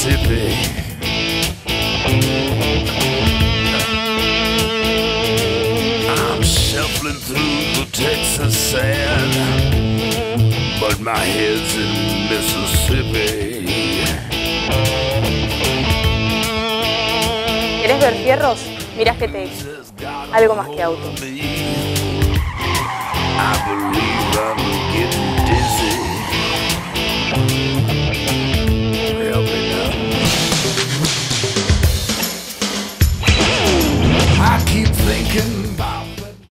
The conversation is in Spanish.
Mississippi. I'm shuffling through the Texas sand, but my head's in Mississippi. ¿Querés ver fierros? Mirá GTX. Algo más que auto. I believe I'm getting dizzy. Help me now. I keep